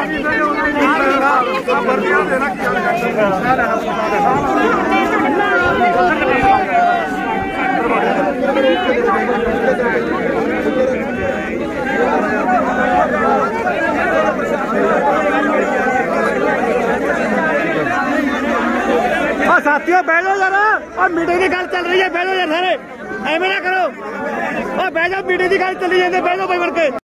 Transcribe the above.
साथियों बैठ जाओ जरा, और मीटिंग की गल चल रही है, बैठ जाओ यार सारे, एवं ना करो, और बैठ जाओ, मीटिंग की गल चली जाती, बैठ जाओ भाई बढ़ के।